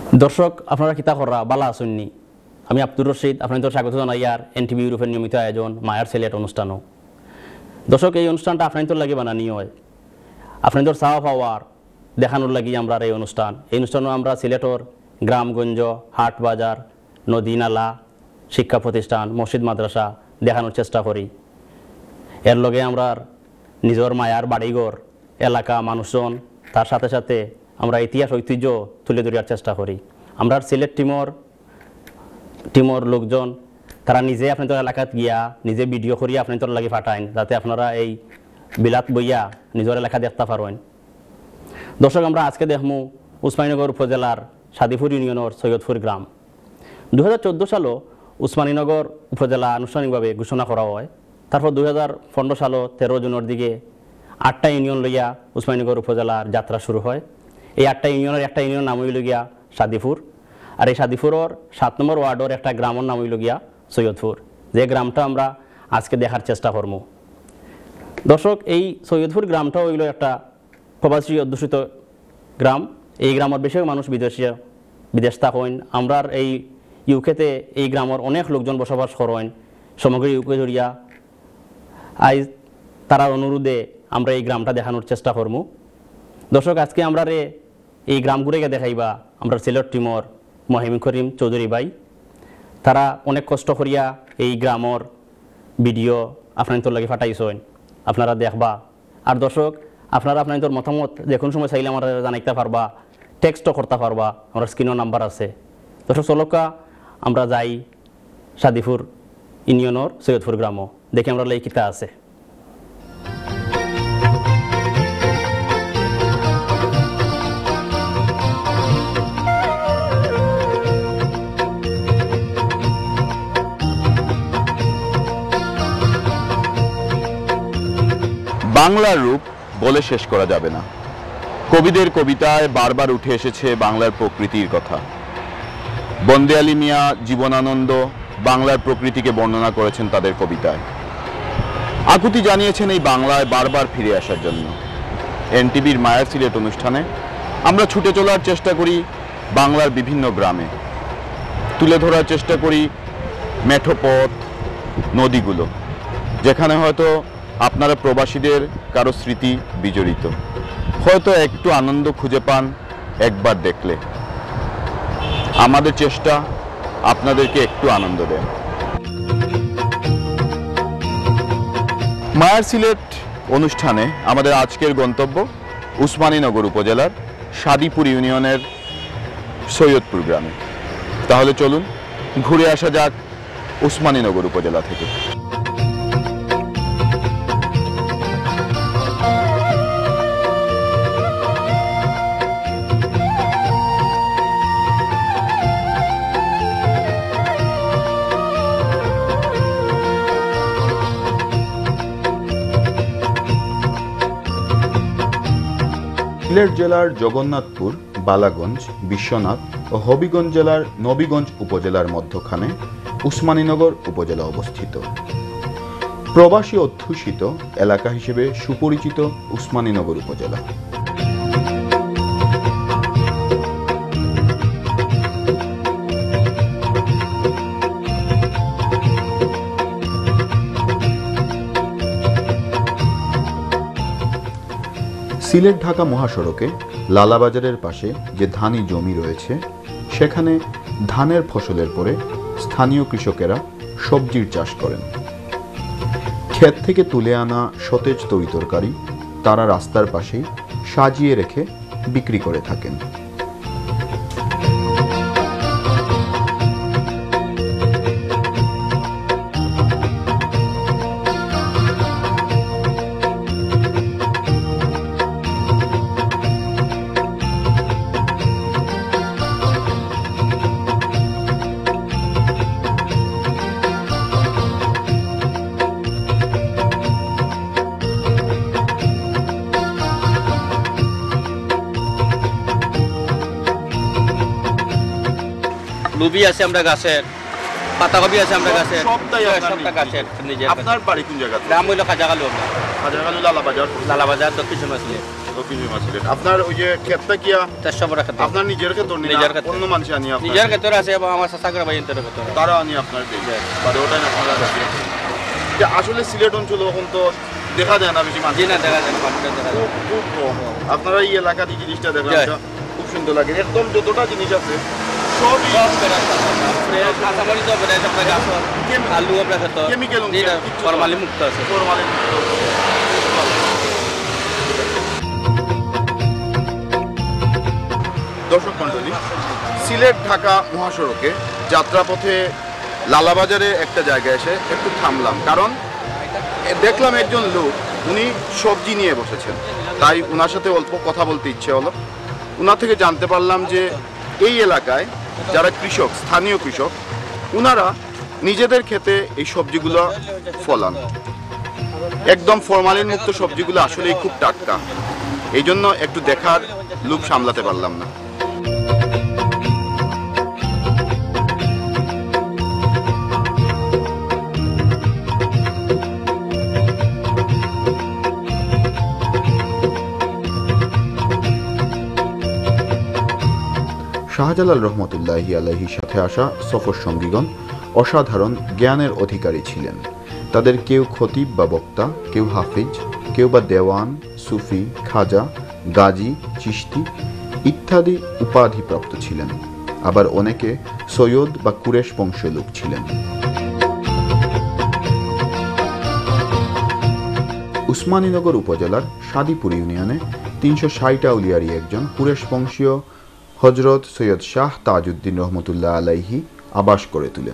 দর্শক আপনারা কিতা করা বালা আসুননি আমি আব্দুর রশিদ আপনাদের স্বাগত জানাই আর এনটিভি ইউরোপের নিয়মিত আয়োজন মায়ার সিলেট অনুষ্ঠানও। দর্শক এই অনুষ্ঠানটা আপনাদের লাগে বানানি হয় আপনাদের চাওয়া পাওয়ার দেখানোর লাগি আমরা এই অনুষ্ঠানও আমরা সিলেটর গ্রামগঞ্জ হাট বাজার নদী নালা শিক্ষা প্রতিষ্ঠান মসজিদ মাদ্রাসা দেখানোর চেষ্টা করি। এর লগে আমরা নিজের মায়ার বাড়িঘর এলাকা মানুষজন তার সাথে সাথে আমরা ইতিহাস ঐতিহ্য তুলে ধরার চেষ্টা করি। আমরা সিলেট টিমর লোকজন তারা নিজে আপনাদের এলাকাত গিয়া নিজে ভিডিও করিয়া আপনাদের লাগে পাঠাইন যাতে আপনারা এই বিলাত বইয়া নিজের এলাকা দেখতে পারেন। দর্শক আমরা আজকে দেখমু উসমানীনগর উপজেলার সাদিপুর ইউনিয়নের সৈয়দপুর গ্রাম। 2014 সালে উসমানীনগর উপজেলা আনুষ্ঠানিকভাবে ঘোষণা করা হয়। তারপর 2015 সালে 13 জুনের দিকে 8টা ইউনিয়ন লইয়া উসমানীনগর উপজেলার যাত্রা শুরু হয়। এই 8টা ইউনিয়নের একটা ইউনিয়ন নাম হইল গিয়া সাদিপুর, আর এই সাদিপুরের 7 নম্বর ওয়ার্ডের একটা গ্রামের নাম হইল গিয়া সৈয়দপুর, যে গ্রামটা আমরা আজকে দেখার চেষ্টা করবো। দর্শক এই সৈয়দপুর গ্রামটা হইল একটা প্রবাসী অধ্যুষিত গ্রাম। এই গ্রামের বেশিরভাগ মানুষ বিদেশ থাকেন। আমরা এই ইউকেতে এই গ্রামের অনেক লোকজন বসবাস করেন সমগ্র ইউকে জড়িয়া। আজ তারার অনুরোধে আমরা এই গ্রামটা দেখানোর চেষ্টা করবো। দর্শক আজকে আমরা এই গ্রামগুলোকে দেখাইবা আমরা সিলেট টিমর মহিম করিম চৌধুরী ভাই। তারা অনেক কষ্ট করিয়া এই গ্রামের ভিডিও আপনাদের লাগে পাঠাইছেন, আপনারা দেখবা। আর দর্শক আপনারা আপনাদের মতামত যে কোনো সময় চাইলে আমরা জানাইতে পারবা, টেক্সটও করতে পারবা, আমার স্ক্রিনের নাম্বার আছে। দর্শক চলকা আমরা যাই সাদিপুর ইউনিয়নের সৈয়দপুর গ্রামও, দেখি আমরা এই কিতা আছে। বাংলার রূপ বলে শেষ করা যাবে না। কবিদের কবিতায় বারবার উঠে এসেছে বাংলার প্রকৃতির কথা। বন্দে আলী মিয়া জীবনানন্দ বাংলার প্রকৃতিকে বর্ণনা করেছেন তাদের কবিতায়। আকুতি জানিয়েছেন এই বাংলায় বারবার ফিরে আসার জন্য। এনটিভির মায়ার সিলেট অনুষ্ঠানে আমরা ছুটে চলার চেষ্টা করি বাংলার বিভিন্ন গ্রামে, তুলে ধরার চেষ্টা করি মেঠো পথ নদীগুলো, যেখানে হয়তো আপনারা প্রবাসীদের কারো স্মৃতি বিজড়িত, হয়তো একটু আনন্দ খুঁজে পান একবার দেখলে। আমাদের চেষ্টা আপনাদেরকে একটু আনন্দ দেয়। মায়ার সিলেট অনুষ্ঠানে আমাদের আজকের গন্তব্য উসমানীনগর উপজেলার সাদিপুর ইউনিয়নের সৈয়দপুর গ্রামে। তাহলে চলুন ঘুরে আসা যাক উসমানীনগর উপজেলা থেকে। সিলেট জেলার জগন্নাথপুর, বালাগঞ্জ, বিশ্বনাথ ও হবিগঞ্জ জেলার নবীগঞ্জ উপজেলার মধ্যখানে উসমানীনগর উপজেলা অবস্থিত। প্রবাসী অধ্যুষিত এলাকা হিসেবে সুপরিচিত উসমানীনগর উপজেলা। সিলেট ঢাকা মহাসড়কে লালাবাজারের পাশে যে ধানি জমি রয়েছে, সেখানে ধানের ফসলের পরে স্থানীয় কৃষকেরা সবজির চাষ করেন। ক্ষেত থেকে তুলে আনা সতেজ তরিতরকারি তারা রাস্তার পাশেই সাজিয়ে রেখে বিক্রি করে থাকেন। লুবি আছে আমরা গাছের, পাতাকপি আছে আমরা গাছের, সবটাই সবটা গাছের নিজে। আপনার বাড়ি কোন জায়গা? গ্রাম হইল কাজাগালু, কাজাগালু লালাবাজার। লালাবাজার দক্ষিণ সীমান্ত। দক্ষিণ সীমা সিলেট। আপনার ওই যে ক্ষেতটা কি 400 বড় ক্ষেত্র আপনার নিজের ক্ষেত না নিজের ক্ষেত। অন্য মানুষ আনি আপনার? নিজের ক্ষেত্রে আছে এবং আমার চাচাগরা ভাই এন্টার ক্ষেত্রে তারা আনি আপনার দিকে বা ওটাই আপনারা রাখেন। যে আসলে সিলেট অঞ্চল এখন তো দেখা যায় না বেশি মানুষ। জি না দেখা যায় না, মানুষের দেখা যায় না। খুব কম। আপনারা এই এলাকার এই জিনিসটা দেখলাম, জি। এটা খুব সুন্দর লাগে। একদম যতটা জিনিস আছে সবই সব বেড়া ফ্রেশ কাঁচামরিচ বেড়া আপনার গাছ আলু আপনার ক্ষেত্রে কেমিক্যাল জি না ফরমালি মুক্ত আছে। ফরমালিন দর্শক মণ্ডলী, সিলেট ঢাকা মহাসড়কে যাত্রাপথে লালাবাজারে একটা জায়গায় এসে একটু থামলাম, কারণ দেখলাম একজন লোক উনি সবজি নিয়ে বসেছেন, তাই ওনার সাথে অল্প কথা বলতে ইচ্ছে হলো। ওনার থেকে জানতে পারলাম যে এই এলাকায় যারা কৃষক, স্থানীয় কৃষক, ওনারা নিজেদের ক্ষেতে এই সবজিগুলো ফলান। একদম ফরমালিন মুক্ত সবজিগুলো আসলেই খুব টাটকা, এই জন্য একটু দেখার লোভ সামলাতে পারলাম না। শাহজালাল রহমতুল্লাহি আলাইহির সাথে আসা সফর সঙ্গীগণ অসাধারণ জ্ঞানের অধিকারী ছিলেন। তাদের কেউ খতিব বা বক্তা, কেউ হাফিজ, কেউ বা দেওয়ান, সুফি, খাজা, গাজী, চিশতি ইত্যাদি উপাধিপ্রাপ্ত ছিলেন। আবার অনেকে সৈয়দ বা কুরেশ বংশীয় লোক ছিলেন। উসমানীনগর উপজেলার সাদিপুর ইউনিয়নে ৩৬০ আউলিয়ারই একজন কুরেশ বংশীয় হজরত সৈয়দ শাহ তাজউদ্দিন রহমতুল্লাহ আলাইহি আবাস করে তুলেন।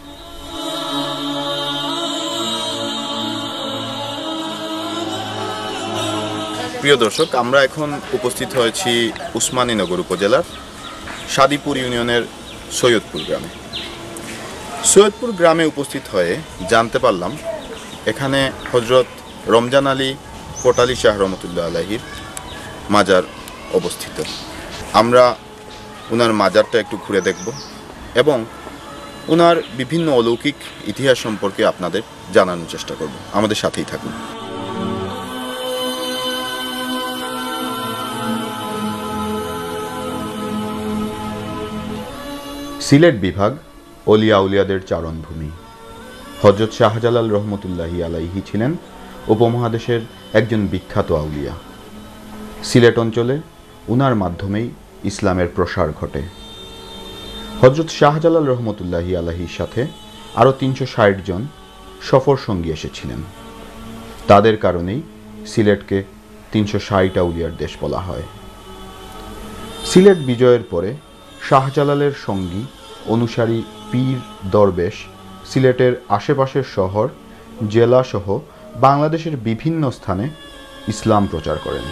প্রিয় দর্শক, আমরা এখন উপস্থিত হয়েছি উসমানীনগর উপজেলার সাদিপুর ইউনিয়নের সৈয়দপুর গ্রামে। সৈয়দপুর গ্রামে উপস্থিত হয়ে জানতে পারলাম এখানে হজরত রমজান আলী কোটালী শাহ রহমতুল্লাহ আলাইহির মাজার অবস্থিত। আমরা ওনার মাজারটা একটু ঘুরে দেখব এবং ওনার বিভিন্ন অলৌকিক ইতিহাস সম্পর্কে আপনাদের জানানোর চেষ্টা করব। আমাদের সাথেই থাকুন। সিলেট বিভাগ অলিয়া উলিয়াদের চারণভূমি। হযরত শাহজালাল রহমতুল্লাহি আলাইহি ছিলেন উপমহাদেশের একজন বিখ্যাত আউলিয়া। সিলেট অঞ্চলে উনার মাধ্যমেই ইসলামের প্রসার ঘটে। হযরত শাহজালাল রহমতুল্লাহি আলাইহির সাথে আরও ৩৬০ জন সফর সঙ্গী এসেছিলেন। তাদের কারণেই সিলেটকে ৩৬০ আউলিয়ার দেশ বলা হয়। সিলেট বিজয়ের পরে শাহজালালের সঙ্গী অনুসারী পীর দরবেশ সিলেটের আশেপাশের শহর, জেলাসহ বাংলাদেশের বিভিন্ন স্থানে ইসলাম প্রচার করেন।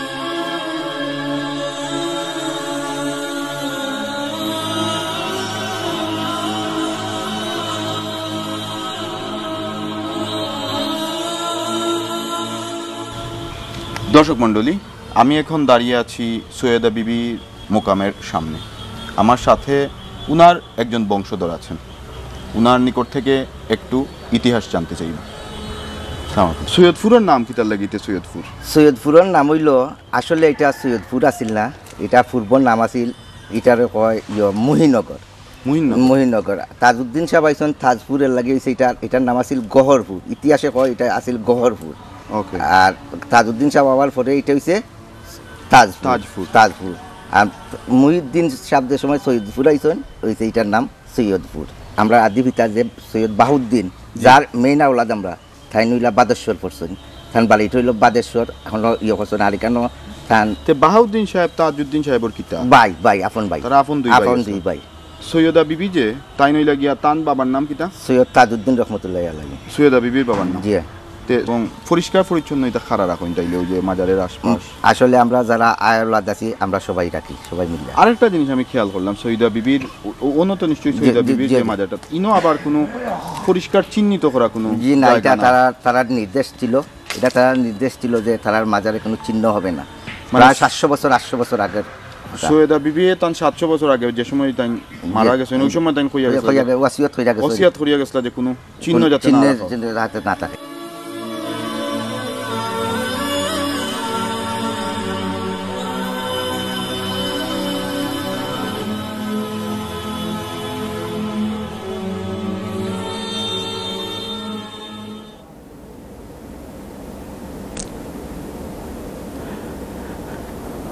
দর্শক মণ্ডলী, আমি এখন দাঁড়িয়ে আছি সৈয়দা বিবি মোকামের সামনে। আমার সাথে উনার একজন বংশধর আছেন। উনার নিকট থেকে একটু ইতিহাস জানতে চাইব। সৈয়দপুরের নাম কি তার লাগিতে? সৈয়দপুরের নাম হইল, আসলে এটা সৈয়দপুর আসিল না, এটা পূর্বর নাম আছিল, এটার কয় মহিনগর। মহিনগর তাজউদ্দিন সাহেব আইসন তাজপুরের লাগে হয়েছে, এটার নাম আছিল গহরপুর। ইতিহাসে কয় এটা আছিল গহরপুর। আর তাজউদ্দিন সাহেব আবার পরে এটা হয়েছে তাজপুর। আর মুহিউদ্দিন সাহেবদের সময় সৈয়দপুর আইসন হয়েছে, এটার নাম সৈয়দপুর। আমরা আদি পিতা যে সৈয়দ বাহুদ্দিন, যার মেইন আওলাদ আমরা, তাই নইলা বাদেশ্বর পড়ছেন, তান বাড়িটা হইল বাদেশ্বর। এখন ইয়ে করছেন আর কেন তান বাহাউদ্দিন সাহেব তাজউদ্দিন সাহেবর কিতা ভাই আপন ভাই, তারা আপন দুই ভাই। সৈয়দা বিবি যে তাই নইলা গিয়া তান বাবার নাম কিতা? সৈয়দ তাজউদ্দিন রহমতুল্লাহ আলাইহি। সৈয়দা বিবির বাবার নাম? জি। এবং পরিষ্কার পরিচ্ছন্ন এটা খারা রাখুন তাইলে ওই যে মাজারের আশপাশ। আসলে আমরা যারা আওলাদ আছি আমরা সবাই রাখি, সবাই মিলে। আরেকটা জিনিস আমি খেয়াল করলাম, সৈয়দা বিবির উন্নত নিশ্চয়ই সৈয়দা বিবির যে মাজারটা, ইনো আবার কোনো পরিষ্কার চিহ্নিত করা কোনো? জি না, এটা তারার নির্দেশ ছিল, এটা তারার নির্দেশ ছিল যে তারার মাজারে কোনো চিহ্ন হবে না। প্রায় 700 বছর 800 বছর আগের। সৈয়দা বিবি তান 700 বছর আগে যে সময় তাই মারা গেছে, ওই সময় তাই কইয়া গেছে, ওসিয়ত করিয়া গেছিল যে কোনো চিহ্ন যাতে না থাকে।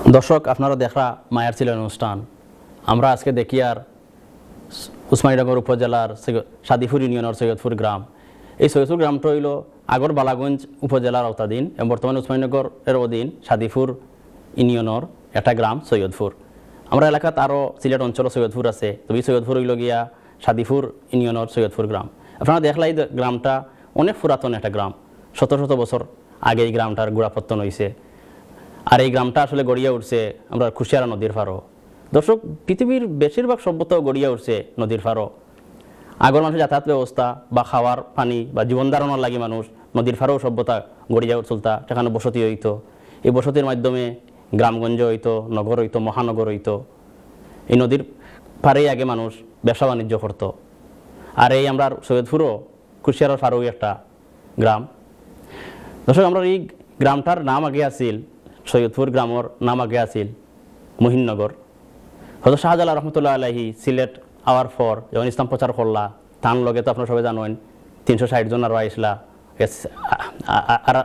দর্শক আপনারা দেখা মায়ার ছিল অনুষ্ঠান আমরা আজকে দেখি আর উসমানীনগর উপজেলার সাদিপুর ইউনিয়নের সৈয়দপুর গ্রাম এই সৈয়দপুর গ্রামটা হইল আগর বালাগঞ্জ উপজেলার আওতাধীন এবং বর্তমানে উসমানীনগর এর অধীন সাদিপুর ইউনিয়নের একটা গ্রাম সৈয়দপুর আমরা এলাকাত আরও সিলেট অঞ্চল সৈয়দপুর আছে তবে সৈয়দপুর হইল গিয়া সাদিপুর ইউনিয়নের সৈয়দপুর গ্রাম আপনারা দেখলাই গ্রামটা অনেক পুরাতন একটা গ্রাম শত শত বছর আগে এই গ্রামটার গোড়াপত্তন হয়েছে আর এই গ্রামটা আসলে গড়িয়ে উঠছে আমরা কুশিয়ারা নদীর ফারো দর্শক পৃথিবীর বেশিরভাগ সভ্যতাও গড়িয়ে উঠছে নদীর ফারো আগর মানুষের যাতায়াত ব্যবস্থা বা খাওয়ার পানি বা জীবন ধারণার লাগে মানুষ নদীর ফারও সভ্যতা গড়িয়ে চলতা সেখানে বসতি হইতো এই বসতির মাধ্যমে গ্রামগঞ্জ হইতো নগর হইতো মহানগর হইতো এই নদীর পাড়েই আগে মানুষ ব্যবসা বাণিজ্য করত আর এই আমরা সৈয়দপুরও কুশিয়ারার ফারও একটা গ্রাম দর্শক আমরা এই গ্রামটার নাম আগে আছিল সৈয়দপুর গ্রামের নাম আগে আছিল মহিননগর হয়তো শাহজালাল রহমতুল্লাহ আলাহি সিলেট আওয়ার পর যখন ইসলাম প্রচার করলা তার লগে তো আপনারা সবাই জানেন 360 জন আরও আইসলা আর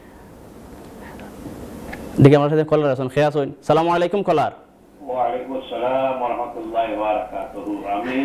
দেখি আমার সাথে কলার আছেন খেয়ে আসুন সালামু আলাইকুম কলার ওয়ালাইকুম আসসালাম ওয়া রাহমাতুল্লাহি ওয়া বারাকাতুহু আমি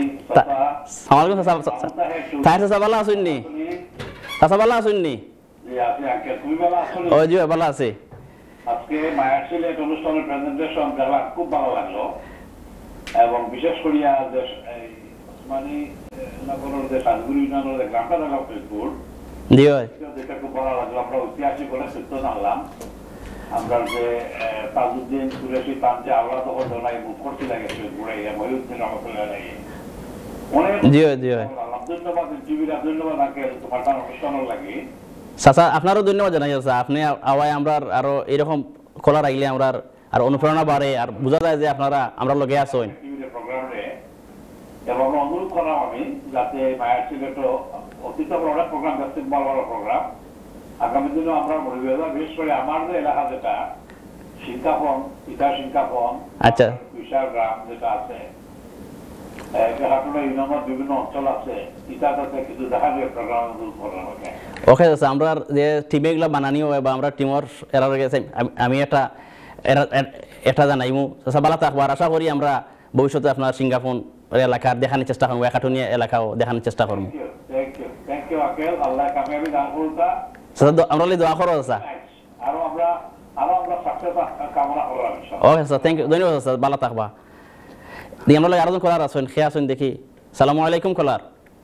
চাচা ভালো আছেন নি চাচা ভালো আছেন নি জি আপনি আঙ্কেল তুমি ভালো আছো ওই জি ভালো আছে আজকে মায়ার সিলেট অনুষ্ঠানের প্রেজেন্টেশন দেখা খুব ভালো লাগলো এবং বিশেষ করিয়া যে ওসমানী নগরের যে সাদগুড়ি ইউনিয়নের যে গ্রামটা দেখা ফেসবুক জি ভাই যেটা খুব ভালো লাগলো আমরা ঐতিহাসিক বলে সূত্র জানলাম আমরা যে তাজউদ্দিন কুরেশি তার যে আওলাদ ঘটনায় মুখ করতে লাগে ফেসবুকে মহিউদ্দিন রহমতুল্লাহ আলাইহি অনেক জি ভাই জি ভাই ধন্যবাদ টিভিরা ধন্যবাদ আঙ্কেল তোমার অনুষ্ঠানের লাগে চাচা আপনারও ধন্যবাদ জানাই চাচা আপনি আওয়াই আমরা আরো এরকম কলার আইলে আমরা আর অনুপ্রেরণা বাড়ে আর বোঝা যায় যে আপনারা আমরা লগে আছেন প্রোগ্রামে এবং অনুরোধ করা আমি যাতে মায়ার সিলেটও অতীত অনেক প্রোগ্রাম যাচ্ছে ভালো ভালো প্রোগ্রাম আগামী দিনে আমরা মরিবেদা বিশেষ করে আমার যে এলাকা যেটা সিংকাফন ইটা সিংকাফন আচ্ছা বিশাল গ্রাম যেটা আছে ইউনিয়নের বিভিন্ন অঞ্চল আছে ইটাতে কিছু দেখা যায় প্রোগ্রাম করার মধ্যে ওকে চাচা আমরা যে টিমে এগুলো বানানিও হয় বা আমরা টিমর এরার গেছে আমি একটা জানাইমু চাচা বালা থাকবার আশা করি আমরা ভবিষ্যতে আপনার সিঙ্গাপুর এলাকার দেখানোর চেষ্টা করবো একাটুনিয়া এলাকাও দেখানোর চেষ্টা করবো থ্যাংক ইউ আঙ্কেল আল্লাহ কামিয়াবি দান করুন আমরা দোয়া করো চাচা আরো আমরা সাকসেস কামনা করলাম ওকে স্যার থ্যাংক ইউ ধন্যবাদ স্যার ভালো থাকবা দিয়ে আমরা আরো কলার আছেন খেয়ে আসুন দেখি সালামু আলাইকুম কলার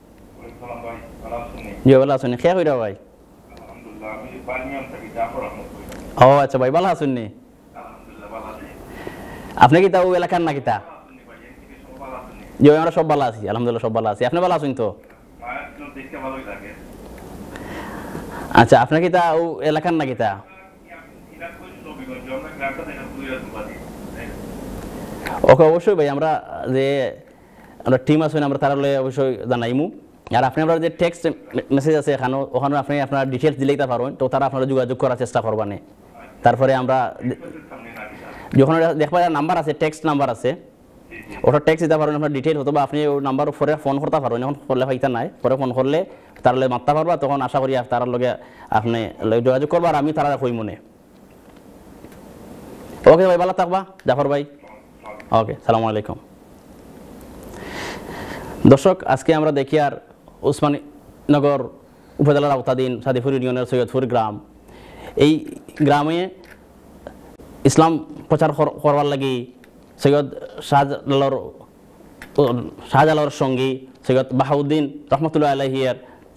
জি ভালো আছেন খেয়ে হইরা ভাই ও আচ্ছা ভাই ভালো আছেন নি আপনি কি তাও এলাকার না কিতা জি আমরা সব ভালো আছি আলহামদুলিল্লাহ সব ভালো আছি আপনি ভালো আছেন তো আচ্ছা আপনার কি তাও এলাকার না কিতা ওকে অবশ্যই ভাই আমরা যে আমরা টিম আছেন আমরা তারা অবশ্যই জানাইমু আর আপনি আমরা যে টেক্সট মেসেজ আছে ওখানে আপনি আপনার ডিটেলস দিলেই তা পারবেন তো তারা আপনারা যোগাযোগ করার চেষ্টা করবেন তারপরে আমরা যখন দেখবা নাম্বার আছে টেক্সট নাম্বার আছে ওটা টেক্সট দিতে পারবেন আপনার ডিটেল অথবা আপনি ওই নাম্বার পরে ফোন করতে পারবেন এখন করলে হয়তো নাই পরে ফোন করলে তার লগে মারতে পারবা তখন আশা করি তার লগে আপনি যোগাযোগ করবা আর আমি তারা কই মনে ওকে ভাই ভালো থাকবা জাফর ভাই ওকে সালামু আলাইকুম দর্শক আজকে আমরা দেখি আর উসমানীনগর উপজেলার আওতাধীন সাদিপুর ইউনিয়নের সৈয়দপুর গ্রাম এই গ্রামে ইসলাম প্রচার করবার লাগি সৈয়দ শাহজালালর সঙ্গী সৈয়দ বাহাউদ্দিন রহমতুল্লাহ আলাইহির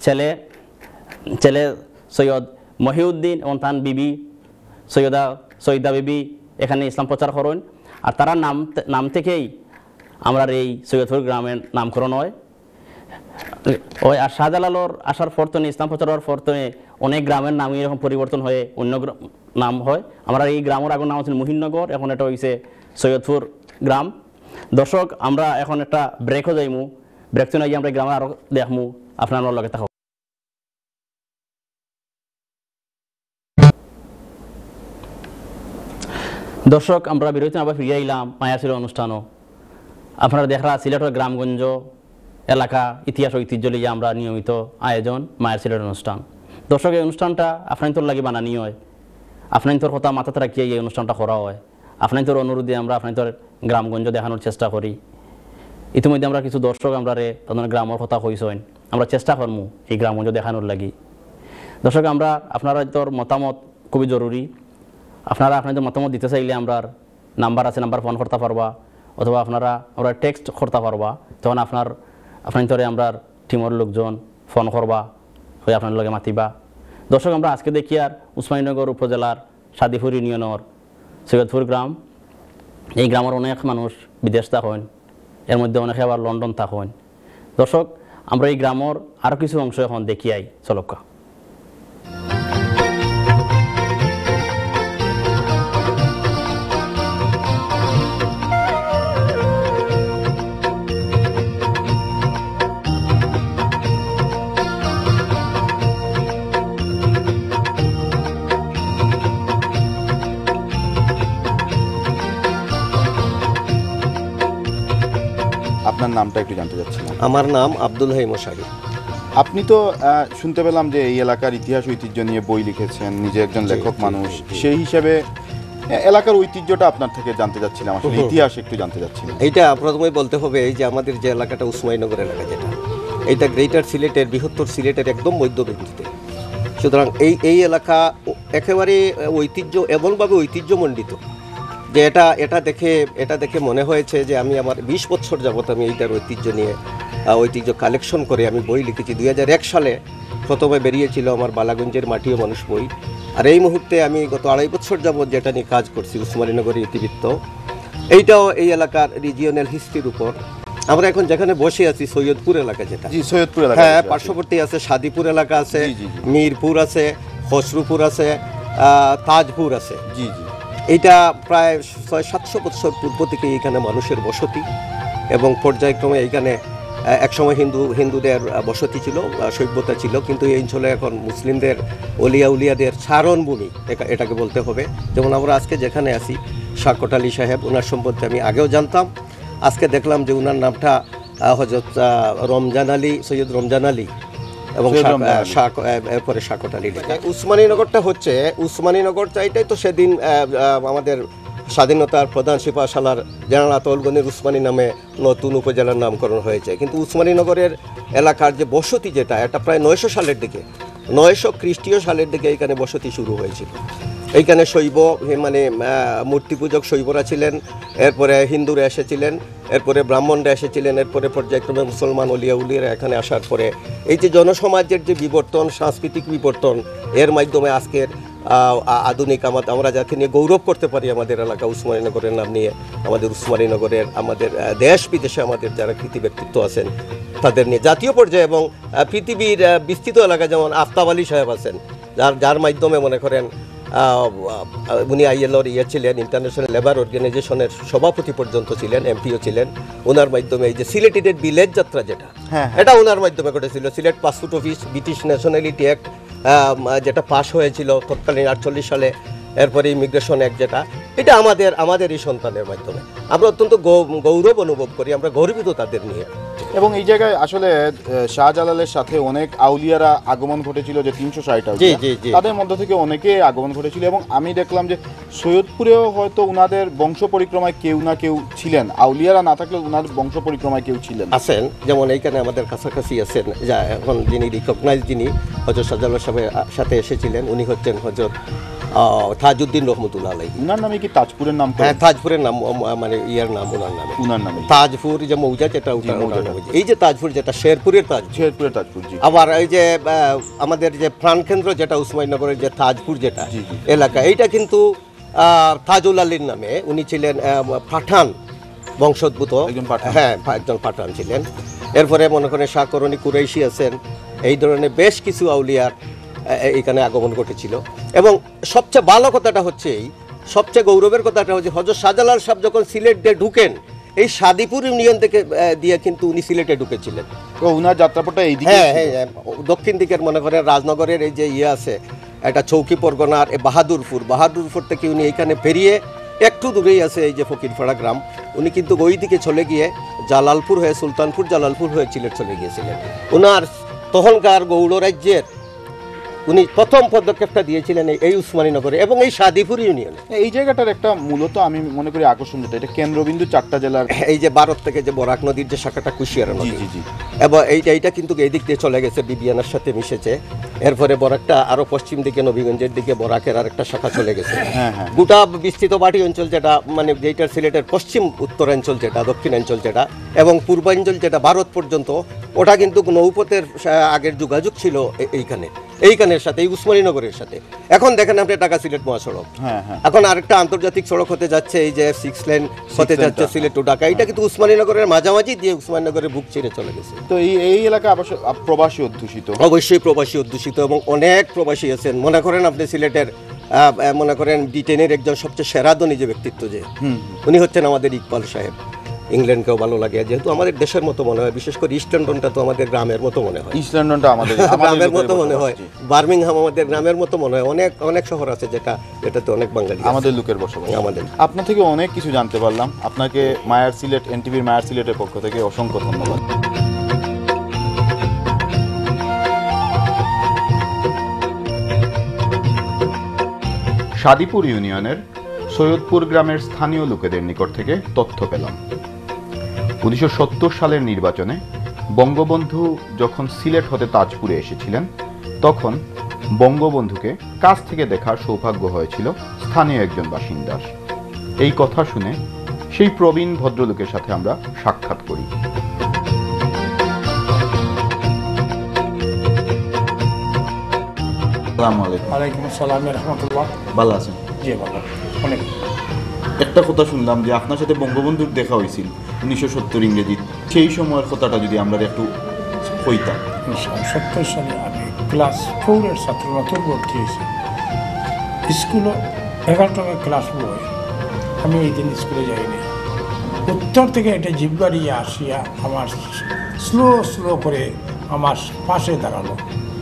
ছেলে সৈয়দ মহিউদ্দিন এবং তার বিবি সৈয়দা বিবি এখানে ইসলাম প্রচার করেন আর তারা নাম থেকেই আমরা এই সৈয়দপুর গ্রামের নামকরণ হয় ওই আর শাহজালালর আসার ফর্তনে ইসলাম প্রচারের ফর্তনে অনেক গ্রামের নামই এরকম পরিবর্তন হয়ে অন্য নাম হয় আমরা এই গ্রামের আগের নাম হচ্ছে মহিননগর এখন এটা হয়েছে সৈয়দপুর গ্রাম দর্শক আমরা এখন একটা ব্রেকও যাইমু ব্রেক তো নাই আমরা গ্রামে আরও দেখমু আপনার লগে থাকো দর্শক আমরা বিরতি আবার ফিরে আইলাম মায়া ছিল অনুষ্ঠানও আপনারা দেখরা সিলেটের গ্রামগঞ্জ এলাকা ইতিহাস ঐতিহ্য লিয়ে আমরা নিয়মিত আয়োজন মায়ের সিলেট অনুষ্ঠান দর্শক এই অনুষ্ঠানটা আপনার লাগে বানানি হয় আপনার কথা মাথাতে রাখিয়ে এই অনুষ্ঠানটা করা হয় আপনাদের অনুরোধে আমরা আপনাদের গ্রামগঞ্জ দেখানোর চেষ্টা করি। ইতিমধ্যে আমরা কিছু দর্শক আমরা তাদের গ্রামের কথা কইছেন, আমরা চেষ্টা করবো এই গ্রামগঞ্জ দেখানোর লাগি। দর্শক আমরা আপনারা তোর মতামত খুবই জরুরি। আপনারা আপনাদের মতামত দিতে চাইলে আমরা নাম্বার আছে, নাম্বার ফোন করতে পারবা, অথবা আপনারা আমরা টেক্সট করতে পারবা। তখন আপনার আমরা টিমের লোকজন ফোন করবা, হয়ে আপনার লগে মাতিবা। দর্শক আমরা আজকে দেখি আর উসমানীনগর উপজেলার সাদিপুর ইউনিয়নের সৈয়দপুর গ্রাম। এই গ্রামের অনেক মানুষ বিদেশ থাকেন, এর মধ্যে অনেকে আবার লন্ডন থাকেন। দর্শক আমরা এই গ্রামের আরও কিছু অংশ এখন দেখি আই, চলকা। আপনার নামটা একটু জানতে চাচ্ছিলাম। আমার নাম আব্দুল হাই মশারি। আপনি তো শুনতে পেলাম যে এই এলাকার ইতিহাস ঐতিহ্য নিয়ে বই লিখেছেন, নিজে একজন লেখক মানুষ, সেই হিসাবে এলাকার ঐতিহ্যটা আপনার থেকে জানতে চাচ্ছিলাম, আসলে ইতিহাস একটু জানতে চাচ্ছিলাম। এইটা প্রথমে বলতে হবে এই যে আমাদের যে এলাকাটা উসমানীনগর এলাকা যেটা, এইটা গ্রেটার সিলেটের, বৃহত্তর সিলেটের একদম মধ্যবিন্দুতে। সুতরাং এই এলাকা একেবারে ঐতিহ্য এমনভাবে ঐতিহ্যমণ্ডিত যে এটা দেখে মনে হয়েছে যে আমি আমার 20 বছর যাবত আমি এইটার ঐতিহ্য কালেকশন করে আমি বই লিখেছি। 2001 সালে প্রথমে বেরিয়েছিল আমার বালাগঞ্জের মাটি ও মানুষ বই। আর এই মুহূর্তে আমি গত 2.5 বছর যাবত যেটা নিয়ে কাজ করছি, উসমানীনগরের ইতিবৃত্ত, এইটাও এই এলাকার রিজিওনাল হিস্ট্রির উপর। আমরা এখন যেখানে বসে আছি সৈয়দপুর এলাকা যেটা, সৈয়দপুর এলাকা, হ্যাঁ, পার্শ্ববর্তী আছে সাদিপুর এলাকা আছে, মিরপুর আছে, খসরুপুর আছে, তাজপুর আছে। জি জি, এটা প্রায় 600-700 বছর পূর্ব থেকে এখানে মানুষের বসতি, এবং পর্যায়ক্রমে এইখানে একসময় হিন্দুদের বসতি ছিল, সভ্যতা ছিল, কিন্তু এই অঞ্চলে এখন মুসলিমদের উলিয়াদের ছারণভূমি এটাকে বলতে হবে। যেমন আমরা আজকে যেখানে আছি, শাকট আলী সাহেব, ওনার সম্বন্ধে আমি আগেও জানতাম, আজকে দেখলাম যে ওনার নামটা হযরত রমজান আলী, সৈয়দ রমজান আলী, এবং এরপরে শাকট আলী লেখা। উসমানীনগরটা হচ্ছে উসমানীনগরটা, এটাই তো সেদিন আমাদের স্বাধীনতার প্রধান সিপাহসালার জেনারেল আতাউল গনির উসমানী নামে নতুন উপজেলার নামকরণ হয়েছে। কিন্তু উসমানীনগরের এলাকার যে বসতি যেটা, এটা প্রায় 900 সালের দিকে, 900 খ্রিস্টীয় সালের দিকে এখানে বসতি শুরু হয়েছিল। এইখানে শৈব মানে মূর্তি পূজক শৈবরা ছিলেন, এরপরে হিন্দুরা এসেছিলেন, এরপরে ব্রাহ্মণরা এসেছিলেন, এরপরে পর্যায়ক্রমে মুসলমান উলিয়ারা এখানে আসার পরে এই যে জনসমাজের যে বিবর্তন, সাংস্কৃতিক বিবর্তন, এর মাধ্যমে আজকের আধুনিক আমরা যাকে নিয়ে গৌরব করতে পারি আমাদের এলাকা উসমানীনগরের নাম নিয়ে, আমাদের উসমানীনগরের আমাদের দেশ বিদেশে আমাদের যারা কৃতি ব্যক্তিত্ব আছেন তাদের নিয়ে জাতীয় পর্যায়ে এবং পৃথিবীর বিস্তৃত এলাকা, যেমন আফতাব আলী সাহেব আছেন, যার মাধ্যমে মনে করেন উনি ILOর ছিলেন, ইন্টারন্যাশনাল লেবার অর্গানাইজেশনের সভাপতি পর্যন্ত ছিলেন, এমপিও ছিলেন। ওনার মাধ্যমে এই যে সিলেটের বিলেজ যাত্রা যেটা, এটা ওনার মাধ্যমে ঘটেছিল। Sylhet passport office, British nationality act যেটা পাস হয়েছিল তৎকালীন 48 সালে, এরপরে ইমিগ্রেশন অ্যাক্ট যেটা, এটা আমাদের এই সন্তানের মাধ্যমে আমরা অত্যন্ত গৌরব অনুভব করি, আমরা গর্বিত তাদের নিয়ে। এবং এই জায়গায় আসলে শাহজালালের সাথে অনেক আউলিয়ারা আগমন ঘটেছিল, যে 360 আউলিয়া, তাদের মধ্য থেকে অনেকে আগমন ঘটেছিল। এবং আমি দেখলাম যে সৈয়দপুরেও হয়তো উনাদের বংশ পরিক্রমায় কেউ না কেউ ছিলেন, আউলিয়ারা না থাকলে উনার বংশ পরিক্রমায় কেউ ছিলেন আছেন। যেমন এইখানে আমাদের কাছাকাছি আছেন, যা এখন যিনি রিকগনাইজ, যিনি হযরত শাহজালাল সাহেবের সাথে এসেছিলেন, উনি হচ্ছেন হযরত তাজউদ্দিন রহমতুল্লাহ আলাইহি। উনার নামে কি তাজপুরের নাম? হ্যাঁ, তাজপুরের নাম, মানে ইয়ার নাম উনার নামে তাজপুর, যে মৌজা যেটা, এই যে তাজপুর যেটা শেরপুরের তাজপুর। আবার এই যে আমাদের যে প্রাণকেন্দ্র যেটা উসমানীনগরের যে তাজপুর যেটা এলাকা, এইটা কিন্তু তাজুল আলীর নামে, উনি ছিলেন পাঠান বংশোদ্ভূত, হ্যাঁ, একজন পাঠান ছিলেন। এরপরে মনে করেন শাহ করণী কুরাইশি আছেন, এই ধরনের বেশ কিছু আউলিয়ার এখানে আগমন ঘটেছিল। এবং সবচেয়ে ভালো কথাটা হচ্ছে, সবচেয়ে গৌরবের কথাটা হচ্ছে, হযরত শাহজালাল সাহেব যখন সিলেট দিয়ে ঢুকেন, এই সাদিপুর ইউনিয়ন থেকে দিয়ে কিন্তু উনি সিলেটে ঢুকেছিলেন। তো উনার যাত্রাপথটা এই দিকে, হ্যাঁ, দক্ষিণ দিকের মনে করেন রাজনগরের এই যে আছে, একটা চৌকি পরগনার বাহাদুরপুর থেকে উনি এইখানে পেরিয়ে একটু দূরেই আছে এই যে ফকিরপাড়া গ্রাম, উনি কিন্তু ওই দিকে চলে গিয়ে জালালপুর হয়ে, সুলতানপুর জালালপুর হয়ে সিলেট চলে গিয়েছিলেন। ওনার তখনকার গৌড় রাজ্যের উনি প্রথম পদক্ষেপটা দিয়েছিলেন এই উসমানীনগরে এবং এই সাদিপুর ইউনিয়নে। এই জায়গাটার একটা মূলত আমি মনে করি আকর্ষণ যেটা, এটা কেন্দ্রবিন্দু 4টা জেলার। এই যে ভারত থেকে যে বরাক নদীর যে শাখাটা কুশিয়ারা নদী, জি জি জি, এবং এইটা কিন্তু এই দিক দিয়ে চলে গেছে, বিবিয়ানার সাথে মিশেছে। এরপরে বরাকটা আরো পশ্চিম দিকে নবীগঞ্জের দিকে বরাকের আরেকটা শাখা চলে গেছে। হ্যাঁ হ্যাঁ, গোটা বিস্তৃত বাটি অঞ্চল যেটা, মানে যেটা সিলেটের পশ্চিম উত্তরাঞ্চল যেটা, দক্ষিণাঞ্চল যেটা এবং পূর্বাঞ্চল যেটা ভারত পর্যন্ত, ওটা কিন্তু নৌপথের আগের যোগাযোগ ছিল এইখানের সাথে, এই উসমানীনগরের সাথে। এখন দেখেন আপনি ঢাকা সিলেট মহাসড়ক, হ্যাঁ হ্যাঁ, এখন আরেকটা আন্তর্জাতিক সড়ক হতে যাচ্ছে, এই যে 6 লেন হতে যাচ্ছে সিলেট টু ঢাকা। এটা কিন্তু উসমানীনগরের মাঝামাঝি দিয়ে উসমানীনগরের বুক ছিঁড়ে চলে গেছে। তো এই এলাকা অবশ্য প্রবাসী অধ্যুষিত। অবশ্যই প্রবাসী অধ্যুষিত এবং অনেক প্রবাসী আছেন। মনে করেন আপনি সিলেটের মনে করেন ব্রিটেনের একজন সবচেয়ে সেরা ধনী যে ব্যক্তিত্ব, যে উনি হচ্ছেন আমাদের ইকবাল সাহেব। ইংল্যান্ডকেও ভালো লাগে, যেহেতু আমাদের দেশের মতো মনে হয়, বিশেষ করে ইস্ট লন্ডনটা তো আমাদের গ্রামের মতো মনে হয়, ইস্ট লন্ডনটা আমাদের গ্রামের মতো মনে হয়, বার্মিংহাম আমাদের গ্রামের মতো মনে হয়। অনেক অনেক শহর আছে যেটাতে অনেক বাঙালি, আমাদের লোকের বসবাস। আমাদের আপনার থেকে অনেক কিছু জানতে পারলাম। আপনাকে মায়ার সিলেট, এনটিভির মায়ার সিলেটের পক্ষ থেকে অসংখ্য ধন্যবাদ। সাদিপুর ইউনিয়নের সৈয়দপুর গ্রামের স্থানীয় লোকেদের নিকট থেকে তথ্য পেলাম। 1970 সালের নির্বাচনে বঙ্গবন্ধু যখন সিলেট হতে তাজপুরে এসেছিলেন, তখন বঙ্গবন্ধুকে কাছ থেকে দেখার সৌভাগ্য হয়েছিল স্থানীয় একজন বাসিন্দার। এই কথা শুনে সেই প্রবীণ ভদ্রলোকের সাথে আমরা সাক্ষাৎ করি। আসসালামু আলাইকুম। ওয়ালাইকুম আসসালাম রহমতুল্লাহ। ভালো আছেন? জি ভালো, অনেক। একটা কথা শুনলাম যে আপনার সাথে বঙ্গবন্ধুর দেখা হয়েছিল 1970 ইংরেজি, সেই সময়ের কথাটা যদি আমরা একটু কইতাম। 1970 সালে আমি ক্লাস 4-এর ছাত্র নতুন ভর্তি হয়েছি। স্কুলে 11টায় ক্লাস বই, আমি এই দিন স্কুলে যাইনি। উত্তর থেকে একটা জিপ গাড়ি আসিয়া আমার স্লো করে আমার পাশে দাঁড়ালো।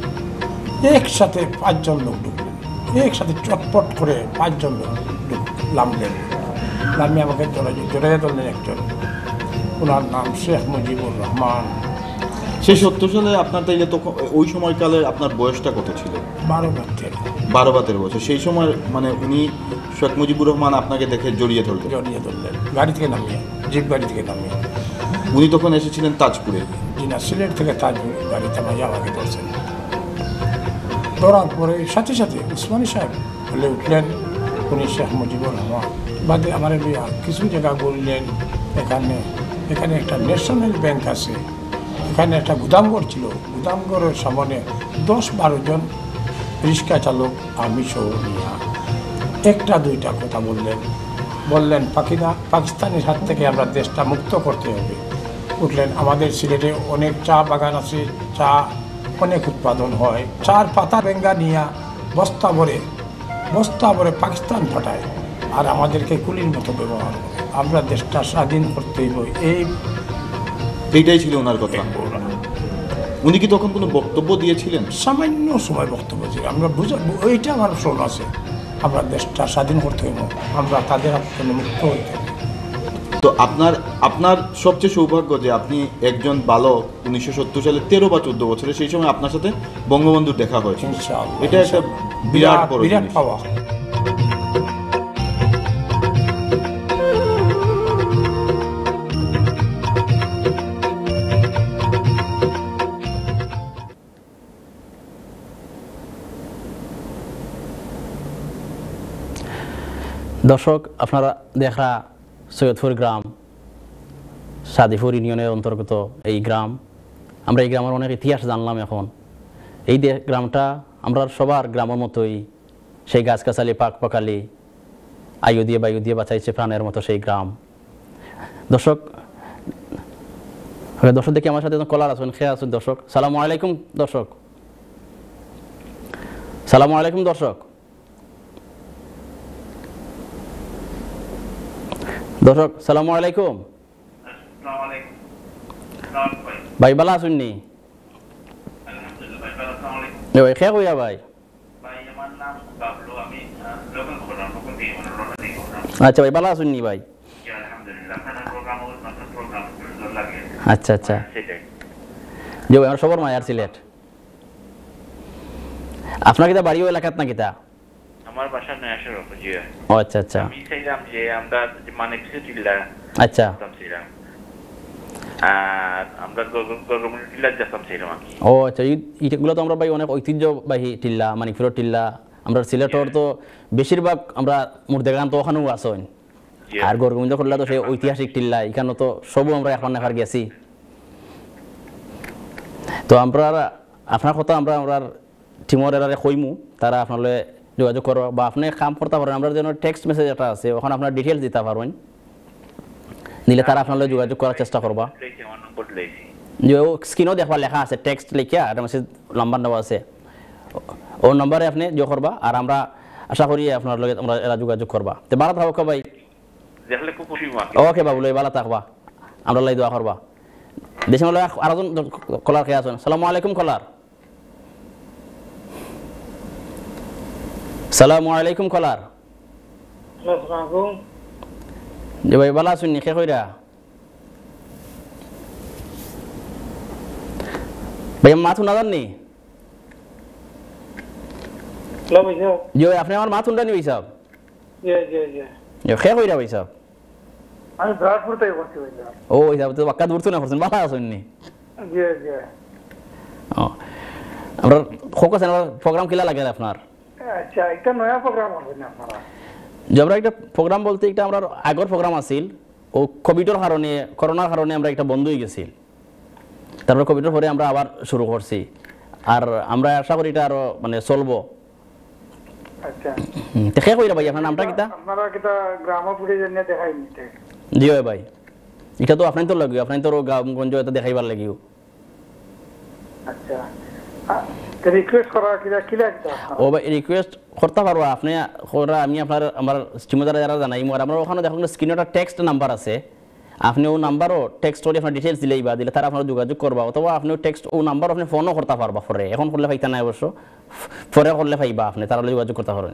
একসাথে 5 জন লোক ঢুকলেন, একসাথে চটপট করে 5 জন লোক নামলেন। নামিয়ে আমাকে জড়াইয়া ধরলেন একজন, ওনার নাম শেখ মুজিবুর রহমান। সেই 70 সালে আপনার তাইলে তখন ওই সময়কালে আপনার বয়সটা কত ছিল? 12 বছর। সেই সময় মানে উনি শেখ মুজিবুর রহমান আপনাকে দেখে জড়িয়ে ধরলেন গাড়ি থেকে নামিয়ে, জিপ গাড়ি থেকে নামিয়ে। উনি তখন এসেছিলেন তাজপুরে? জি না, সিলেট থেকে তাজপুর গাড়িতে আমাকে ধরছেন। ধরার পরে সাথে সাথে উসমানী সাহেব বলে উঠলেন, উনি শেখ মুজিবুর রহমান। বাদে আমার কিছু জায়গা বললেন, এখানে একটা ন্যাশনাল ব্যাংক আছে, এখানে একটা গুদামঘর ছিল, গুদামঘরের সামনে 10-12 জন রিক্সা চালক আমি সহ নিয়া 1-2টা কথা বললেন পাকিস্তানের হাত থেকে আমরা দেশটা মুক্ত করতে হবে। উঠলেন, আমাদের সিলেটে অনেক চা বাগান আছে, চা অনেক উৎপাদন হয়, চার পাতা বেঙ্গা নিয়ে বস্তা ভরে পাকিস্তান পাঠায় আর আমাদেরকে কুলির মতো ব্যবহার করে। আমরা দেশটা স্বাধীন করতেই হই। এইটাই ছিল ওনার কথা। উনি কি তখন কোনো বক্তব্য দিয়েছিলেন? সামান্য সময় বক্তব্য ছিল, আমরা ওইটা আমার শোন আছে, আমরা দেশটা স্বাধীন করতে হইব, আমরা তাদের হাত থেকে মুক্ত হইতে হবে। তো আপনার সবচেয়ে সৌভাগ্য যে আপনি একজন বালক 1970 সালে 13 বা 14 বছরে, সেই সময় আপনার সাথে বঙ্গবন্ধুর দেখা হয়েছে। এটা একটা বিরাট পাওয়া। দর্শক, আপনারা দেখা সৈয়দপুর গ্রাম, সাদিপুর ইউনিয়নের অন্তর্গত এই গ্রাম। আমরা এই গ্রামের অনেক ইতিহাস জানলাম। এখন এই গ্রামটা আমরা সবার গ্রামের মতোই, সেই গাছগাছালি পাকালি আয়ু দিয়ে বায়ু দিয়ে বাঁচাইছে প্রাণের মতো সেই গ্রাম। দর্শক দেখি আমার সাথে কলার আছেন, খেয়ে আছেন দর্শক। সালামু আলাইকুম দর্শক। সালামু আলাইকুম দর্শক। সালামু আলাইকুম ভাই, ভালো আছেন নি? ভাই খেয়ে কইয়া ভাই। আচ্ছা ভাই, ভালো আছেন নি ভাই? আচ্ছা যে ভাই, আমরা সবার মায়ার সিলেট। আপনার কিতা বাড়িও এলাকাত না কিতা? আমার বাসা নয়াশর জি। ও আচ্ছা আচ্ছা। আমি চাইলাম যে আমরা মানে কিছু টিল্লা আচ্ছা চাইলাম, আর আমরা গরগমুড়ি টিল্লা যেতাম চাইলাম আর কি। ও আচ্ছা, এইগুলো তো আমরা ভাই অনেক ঐতিহ্যবাহী টিল্লা, মানিকপুরের টিল্লা। আমরা সিলেটর তো বেশিরভাগ আমরা মুর্দেগান তো ওখানেও আসেন, আর গরগমুড়ি করলে তো সেই ঐতিহাসিক টিল্লা, এখানে তো সবও আমরা এখন এখানে গেছি। তো আমরা আপনার কথা আমরা টিমর এরারে কইমু, তারা আপনাদের যোগাযোগ করো বা আপনি কাম করতে পারেন। আমরা যেন টেক্সট মেসেজ একটা আছে, ওখানে আপনার ডিটেলস দিতে পারবেন, দিলে তারা আপনাদের যোগাযোগ করার চেষ্টা করবা। যে স্ক্রিনও দেখবা লেখা আছে, টেক্সট লিখিয়া একটা মেসেজ নাম্বার দেওয়া আছে, ও নম্বরে আপনি যোগ করবা, আর আমরা আশা করি আপনার লগে আমরা এরা যোগাযোগ করবা। তো ভালো থাকো ভাই, ওকে বাবু লই ভালো থাকবা, আমরা লাই দোয়া করবা। দেশের মধ্যে আরেকজন কলার খেয়ে আছেন। সালামু আলাইকুম কলার। সালামু আলাইকুম কলার। জি ভাই ভালো আছেন নি? খে কইরা ভাই মাথা শুনা যাননি? জি ভাই আপনি আমার মাথা শুনটা নি ভাই সাহেব? খে কইরা ভাই সাহেব? আমি ব্রাডপুর থেকে করছি ভাই। ও ভাই সাহেব তো বাক্কা দূর তো না করছেন, ভালো আছেন নি? জি জি। ও আমরা ফোকাস প্রোগ্রাম কিলা লাগে আপনার? আচ্ছা, একটা নয়া প্রোগ্রাম হবে না আপনারা? যে আমরা একটা প্রোগ্রাম বলতে একটা আমরা আগের প্রোগ্রাম আছিল, ও কোভিডের কারণে করোনার কারণে আমরা একটা বন্ধ হয়ে গেছিল, তারপর কোভিডের পরে আমরা আবার শুরু করছি, আর আমরা আশা করি এটা আরো মানে চলবো। আচ্ছা দেখে কইরা ভাই আপনার নামটা কিতা? আপনারা কিটা গ্রামপুরে জন্য দেখাই নিতে? জি ভাই, এটা তো আপনার তো লাগিও, আপনার তো গ্রামগঞ্জ এটা দেখাইবার লাগিও। আচ্ছা, রিকোয়েস্ট করা কিলা ও ভাই রিকোয়েস্ট করতে পারবো আপনি, আমি আপনার আমার স্টিমার যারা জানাই, আমার ওখানে দেখুন স্ক্রিনে একটা টেক্সট নাম্বার আছে, আপনি ও নাম্বারও টেক্সট করে আপনার ডিটেলস দিলেই বা দিলে তারা আপনার যোগাযোগ করবা, অথবা আপনি টেক্সট ও নাম্বার আপনি ফোনও করতে পারবা। পরে এখন করলে পাইতা নাই অবশ্য, পরে করলে পাইবা, আপনি তারা যোগাযোগ করতে পারেন,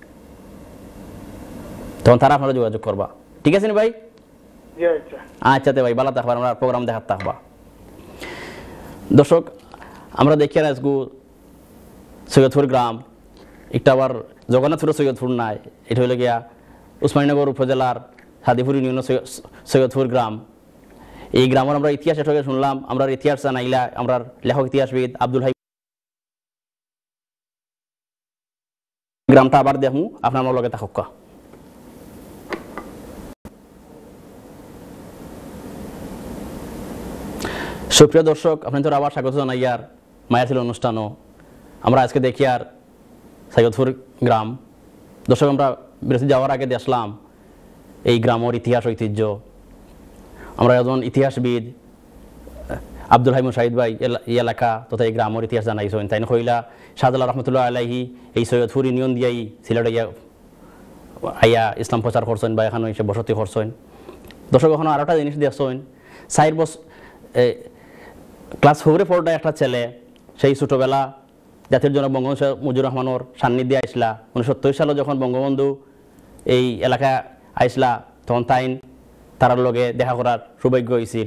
তখন তারা আপনারা যোগাযোগ করবা। ঠিক আছে নি ভাই? আচ্ছা ভাই ভালো থাকবা, আমরা প্রোগ্রাম দেখাতে থাকবা। দর্শক আমরা দেখি আজগু সৈয়দপুর গ্রাম, একটা আবার জগন্নাথপুর সৈয়দপুর নাই, এটা হইলে গিয়া উসমানীনগর উপজেলার হাদিপুর ইউনিয়ন সৈয়দপুর গ্রাম। এই গ্রামের আমরা ইতিহাস এটাকে শুনলাম, আমরা ইতিহাস জানাইলা আমরা লেখক ইতিহাসবিদ আব্দুল হাই। গ্রামটা আবার দেখুন, আপনার আমার লগে থাকুক। সুপ্রিয় দর্শক, আপনাদের আবার স্বাগত জানাই আর মায়া ছিল অনুষ্ঠানও। আমরা আজকে দেখি আর সৈয়দপুর গ্রাম। দর্শক আমরা বিরতি যাওয়ার আগে দেখলাম এই গ্রামের ইতিহাস ঐতিহ্য। আমরা একজন ইতিহাসবিদ আব্দুল হাই মুশাহিদ ভাই এই এলাকা তথা এই গ্রামের ইতিহাস জানাইছেন। তাই কইলা শাহজালাল রহমতুল্লাহ আলাইহি এই সৈয়দপুর ইউনিয়ন দিয়াই সিলেটে আইয়া ইসলাম প্রচার করছেন বা এখানে এসে বসতি করছেন। দর্শক এখন আর একটা জিনিস দেখছেন, 4 বছর ক্লাস 4-এ পড়া একটা ছেলে সেই ছোটোবেলা জাতির জনক বঙ্গবন্ধু মুজিবুর রহমানের সান্নিধ্যে আইসলা। 1970 সালে যখন বঙ্গবন্ধু এই এলাকায় আইসলা, তখন তারার লগে দেখা করার সৌভাগ্য হয়েছিল।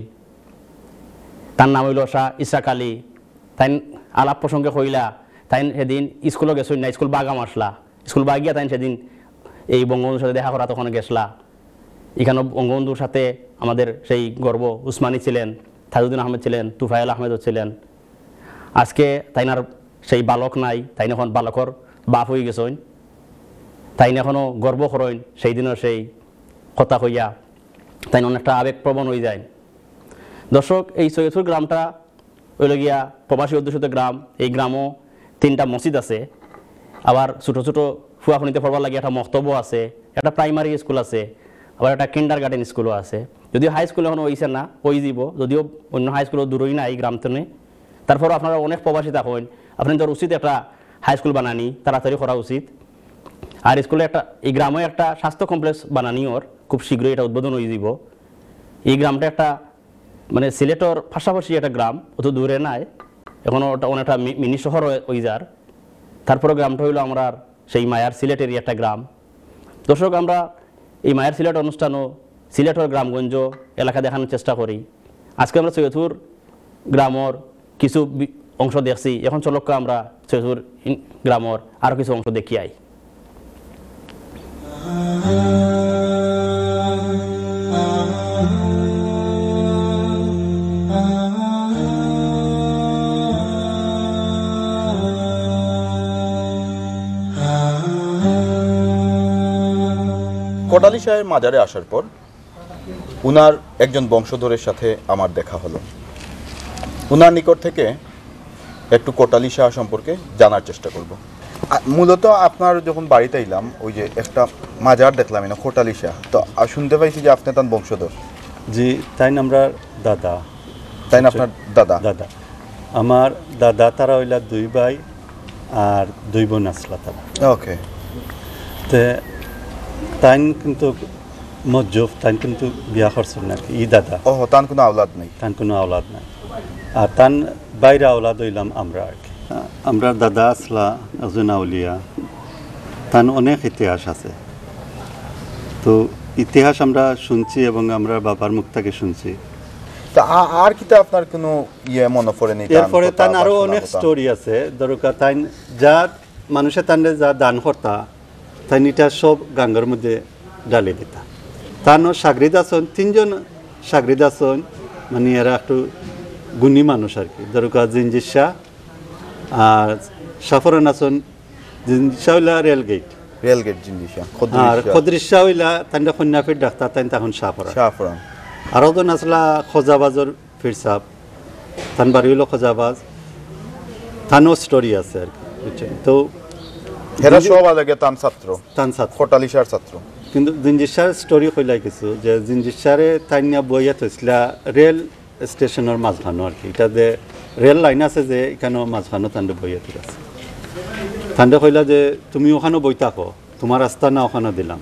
তার নাম হইল শাহ ইসরাক আলী। তাই আলাপ প্রসঙ্গে কইলা তাই সেদিন স্কুলও গেছই না, স্কুল বাগাম আসলা, স্কুল বাগিয়া তাই সেদিন এই বঙ্গবন্ধুর সাথে দেখা করা তখন গেছলা। এখানে বঙ্গবন্ধুর সাথে আমাদের সেই গর্ব উসমানী ছিলেন, তাজউদ্দিন আহমেদ ছিলেন, তুফাইল আহমেদও ছিলেন। আজকে তাইনার সেই বালক নাই, তাই এখন বালকর বাপ হয়ে গেছেন। তাই এখনও গর্ব করেন সেই দিনের সেই কথা কইয়া, তাই অনেকটা আবেগপ্রবণ হয়ে যায়। দর্শক এই সৈয়দপুর গ্রামটা হইল গিয়া প্রবাসী অধ্যুষিত গ্রাম। এই গ্রামও 3টা মসজিদ আছে, আবার ছোটো ছোটো ফুয়াফুনিতে পড়বার লাগে একটা মক্তব্য আছে, একটা প্রাইমারি স্কুল আছে, আবার একটা কিন্ডার গার্ডেন স্কুলও আছে। যদিও হাই স্কুল এখন হয়েছে না, হয়ে যাব, যদিও অন্য হাই স্কুলও দূরই না এই গ্রামটনে। তারপরও আপনারা অনেক প্রবাসী থাকেন, আপনাদের উচিত একটা হাই স্কুল বানানি তাড়াতাড়ি করা উচিত। আর স্কুলে একটা এই গ্রামে একটা স্বাস্থ্য কমপ্লেক্স বানানি ওর খুব শীঘ্রই এটা উদ্বোধন হয়ে যাব। এই গ্রামটা একটা মানে সিলেটর পাশাপাশি একটা গ্রাম, অত দূরে নাই, এখনও ওটা অনেকটা মিনি শহর হয়ে যার। তারপরে গ্রামটা হইলো আমরা সেই মায়ার সিলেটেরই একটা গ্রাম। দর্শক আমরা এই মায়ার সিলেট অনুষ্ঠানও সিলেটের গ্রামগঞ্জ এলাকা দেখানোর চেষ্টা করি। আজকে আমরা সৈয়দপুর গ্রামের কিছু অংশ দেখছি, এখন চলক্কা আমরা চৈসুর গ্রামের আরও কিছু অংশ দেখি আই। কোটালী শাহের মাজারে আসার পর উনার একজন বংশধরের সাথে আমার দেখা হলো। উনার নিকট থেকে একটু কোটালী শাহ সম্পর্কে জানার চেষ্টা করব। মূলত আপনার যখন বাড়িতে এলাম ওই যে একটা মাজার দেখলাম না কোটালী শাহ, তো শুনতে পাইছি যে আপনি তার বংশধর। জি, তাই না, আমরা দাদা। তাই না, আপনার দাদা? দাদা, আমার দাদা তারা হইলা 2 ভাই আর 2 বোন আসলা তারা। ওকে। তে তাই কিন্তু মজ্জুফ, তাই কিন্তু বিয়া করছেন নাকি ই দাদা। ও, তার কোনো আওলাদ নেই? তার কোনো আওলাদ নাই। আর তার বাইরে আওলাদ হইলাম আমরা আর কি। আমরা দাদা আসলা একজন আউলিয়া, তার অনেক ইতিহাস আছে। তো ইতিহাস আমরা শুনছি এবং আমরা বাবার মুখ থেকে শুনছি। তা আর কি আপনার কোনো মনে পড়ে নেই? এরপরে তার আরো অনেক স্টোরি আছে। দরকার তাই যা মানুষের তান্ডে যা দান করতা তাই এটা সব গাঙ্গার মধ্যে ডালে দিতা। তার সাগরিদ আসন 3 জন সাগরিদ আসন, মানে এরা একটু গুণী মানুষ আর কি। দরকার জিঞ্জির শাহ আর সাফরান আসন। জিঞ্জির শাহ হইলা রেলগেট জিঞ্জির শাহ, আর খদ্রিস শাহ হইলা তান্ডা কন্যাফির ডাক্তার, তাই তখন সাফরান। আরও জন আসলা খোজাবাজর ফির সাহ, তান বাড়ি হইল খোজাবাজ। তানও স্টোরি আছে আর কি, বুঝছেন? তো এরা সব আলাদা তান ছাত্র, কোটালী শাহর ছাত্র। কিন্তু জিঞ্জির শাহর স্টোরি কইলাই কিছু, যে জিঞ্জির শাহরে তাইনিয়া বইয়া থইছিলা রেল স্টেশনের মাঝখানো আর কি। এটা যে রেল লাইন আছে যে এখানেও মাঝখানো তান্ডে বইয়া ঠিক আছে। তান্ডে কইলা যে তুমি ওখানেও বই থাকো, তোমার আস্তানা ওখানে দিলাম,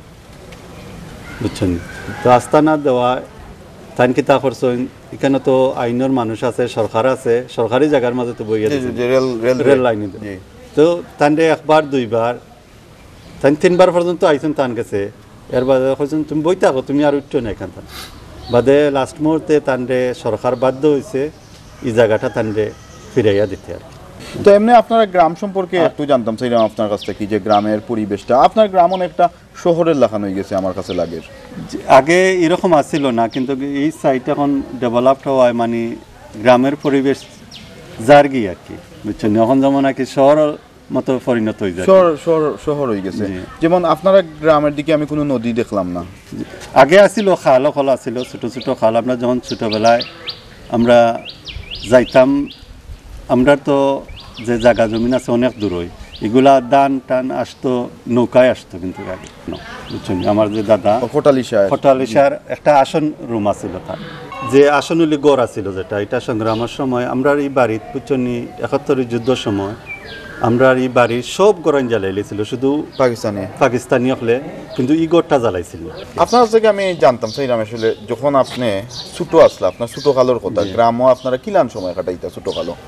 বুঝছেন? তো আস্তানা দেওয়া তাই কিতা করছেন, এখানে তো আইনের মানুষ আছে, সরকার আছে, সরকারি জায়গার মাঝে তো বইয়া রেল লাইনে। তো তান্ডে 1 বার 2 বার তাই 3 বার পর্যন্ত আইসেন তান গেছে। এর বাদে কইছেন তুমি বই থাকো, তুমি আর উঠছো না এখান থেকে। বাদে লাস্ট মুহূর্তে তান্ডে সরকার বাধ্য হয়েছে এই জায়গাটা তান্ডে ফিরাইয়া দিতে আর কি। তো এমনি আপনারা গ্রাম সম্পর্কে একটু জানতাম চাইলাম আপনার কাছ থেকে, যে গ্রামের পরিবেশটা। আপনার গ্রাম অনেকটা শহরের লাখান হয়ে গেছে আমার কাছে লাগে। আগে এরকম আসছিল না, কিন্তু এই সাইট এখন ডেভেলপড হওয়ায় মানে গ্রামের পরিবেশ জার্গি আর কি, বুঝছেন? এখন যেমন আর কি শহর মতো পরিণত হয়ে যায়, শহর হয়ে গেছে। যেমন আপনারা গ্রামের দিকে আমি কোনো নদী দেখলাম না। আগে আসছিল খাল খোলা ছিল, ছোট ছোট খাল। আমরা যখন ছোটবেলায় আমরা যাইতাম, আমরা তো যে জায়গা জমিন আছে অনেক দূরই, এগুলা দান টান আসতো, নৌকায় আসতো। কিন্তু আগে বুঝছেন, আমার যে দাদা কোটালী শাহর একটা আসন রুম আছিল, তার যে আসন হইলে গড় আছিল যেটা, এটা সংগ্রামের সময় আমরা এই বাড়ির বুঝছনি 71 যুদ্ধের সময় আমরা এই বাড়ির সব গড়ান জ্বালাইছিল, শুধু পাকিস্তানি হলে, কিন্তু ই গড়টা জ্বালাইছিল। আপনার থেকে আমি জানতাম চাইলাম আসলে, যখন আপনি ছোট আসলে আপনার ছোট কালোর কথা, গ্রামও আপনারা কিলান সময় কাটাইতা ছোট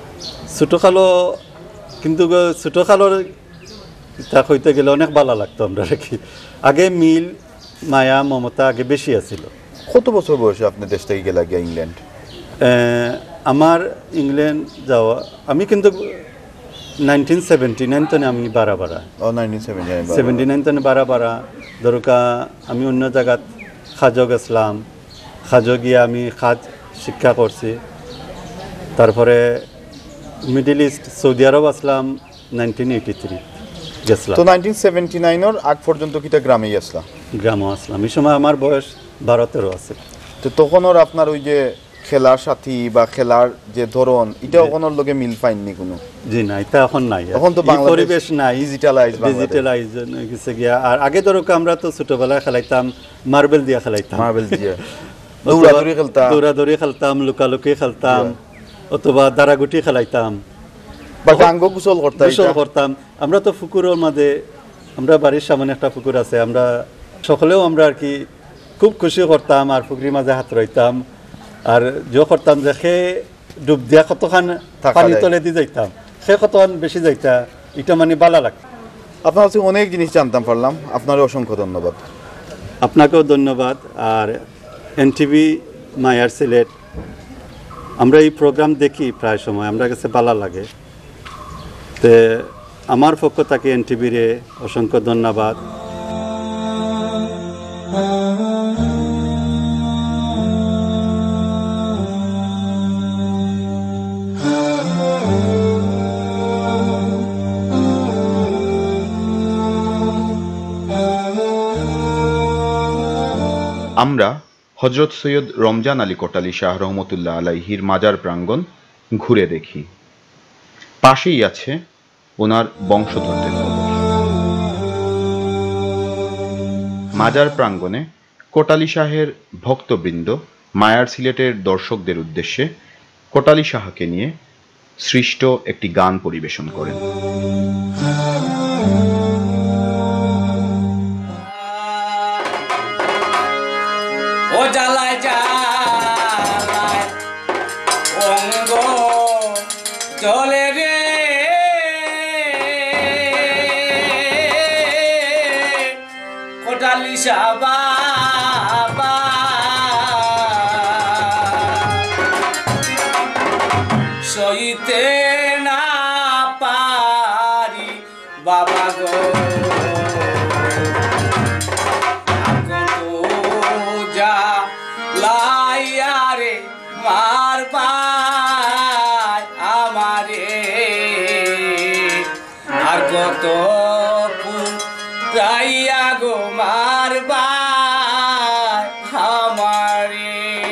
কালো? কিন্তু ছোট কালোর তা হইতে গেলে অনেক ভালো লাগতো আমরা কি। আগে মিল মায়া মমতা আগে বেশি আছিল। কত বছর বয়সে আপনি দেশ থেকে গেলা গিয়া ইংল্যান্ড? আমার ইংল্যান্ড যাওয়া, আমি কিন্তু 1979 তনে আমি বারা 79 তনে বারা দরকা আমি অন্য জায়গাত খাজো গেছিলাম। খাজো গিয়ে আমি খাজ শিক্ষা করছি। তারপরে মিডল ইস্ট সৌদি আরব আসলাম 1983 গেছিলাম। তো 1979 এর আগ পর্যন্ত কিটা গ্রামেই আসলাম? গ্রামে আসলাম। এই সময় আমার বয়স 12-13 আছে। তো তখন ওর আপনার ওই যে খেলার সাথী বা খেলার যে ধরন, এটা ওখানের লগে মিল পাইনি কোনো? জি না, এটা এখন নাই। এখন তো বাংলাদেশ পরিবেশ নাই, ডিজিটালাইজ হয়ে গেছে গিয়া। আর আগে ধরো আমরা তো ছোটবেলায় খেলাইতাম মার্বেল দিয়ে খেলাইতাম, দৌড়াদৌড়ি খেলতাম, লুকালুকি খেলতাম, অথবা দাঁড়াগুটি খেলাইতাম, গোসল করতাম। আমরা তো পুকুরের মাঝে, আমরা বাড়ির সামনে একটা পুকুর আছে, আমরা সকলেও আমরা আর কি খুব খুশি করতাম আর পুকুরের মাঝে হাত রইতাম। আর যে করতাম যে সে ডুব দিয়া কতখান পানি তলে দিয়ে যাইতাম, সে কতখান বেশি যাইতা, এটা মানে ভালো লাগতো। আপনার কাছে অনেক জিনিস জানতাম পারলাম, আপনার অসংখ্য ধন্যবাদ। আপনাকেও ধন্যবাদ। আর NTV মায়ার সিলেট আমরা এই প্রোগ্রাম দেখি প্রায় সময়, আমরা কাছে ভালো লাগে। তে আমার পক্ষ থেকে এনটিভির অসংখ্য ধন্যবাদ। আমরা হজরত সৈয়দ রমজান আলী কোটালী শাহ রহমতুল্লাহ আলাইহির মাজার প্রাঙ্গণ ঘুরে দেখি। পাশেই আছে ওনার বংশধরদের কবর। মাজার প্রাঙ্গণে কোটালী শাহের ভক্তবৃন্দ মায়ার সিলেটের দর্শকদের উদ্দেশ্যে কোটালী শাহকে নিয়ে সৃষ্ট একটি গান পরিবেশন করেন। ও জ্বালায় জ্বালায় অঙ্গ চলে রে, কোটালী শাহ বাবা সইতে না পারি বাবা গো, লাইয়ারে মার পায় আমারে, আর কত পুরাইয়া গো মার পায় আমারে।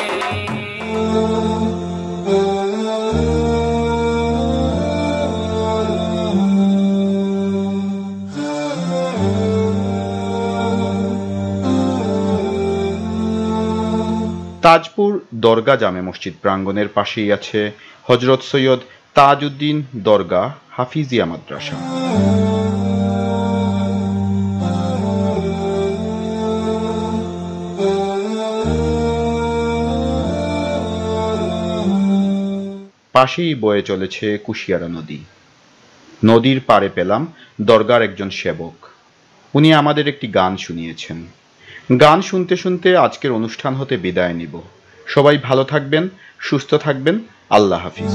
তাজপুর দরগা জামে মসজিদ প্রাঙ্গণের পাশেই আছে হজরত সৈয়দ তাজউদ্দিন দরগা হাফিজিয়া মাদ্রাসা। পাশেই বয়ে চলেছে কুশিয়ারা নদী। নদীর পাড়ে পেলাম দরগার একজন সেবক। উনি আমাদের একটি গান শুনিয়েছেন। গান শুনতে শুনতে আজকের অনুষ্ঠান হতে বিদায় নিব। সবাই ভালো থাকবেন, সুস্থ থাকবেন। আল্লাহ হাফিজ।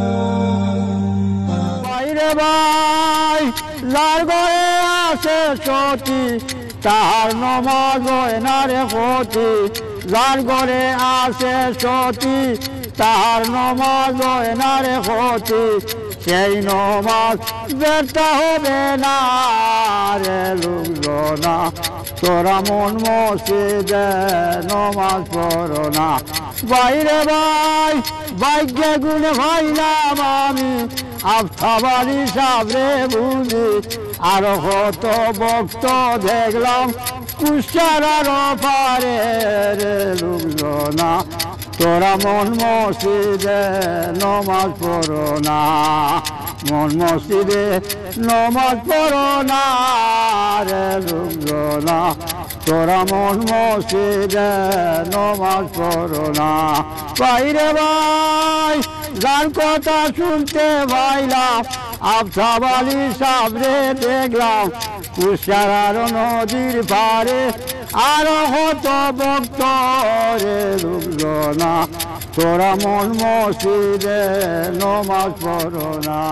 তাহার নমাজ এনারে হতি, যার ঘরে আসে সতী তাহার নমাজ এনারে হতি, সেই নমাজ ব্যর্থ হবে না রে লোকজনা, তোরা মন মসজিদে নমাজ পড়ো না। বাইরে ভাই ভাগ্যে গুণে ভাইলাম আমি আফতাবাড়ি সাবরে বুঝি, আরো কত ভক্ত দেখলাম কুশারার পারে রে লোকজনা, তোরা মন মসজিদে নমাজ পড়ো না, মন মসজিদে নমাজ পড়ো না রে লোকজনা, তোরা মন মসজিদে নমাজ পড়ো না। বাইরে ভাই যার কথা শুনতে পাইলাম আফতাবাড়ি সাবরে দেখলাম কুশারার নদীর পারে, আরো হত ভক্ত রে লোকজনা, তোরা মন মসজিদে নমাজ পড়ো না।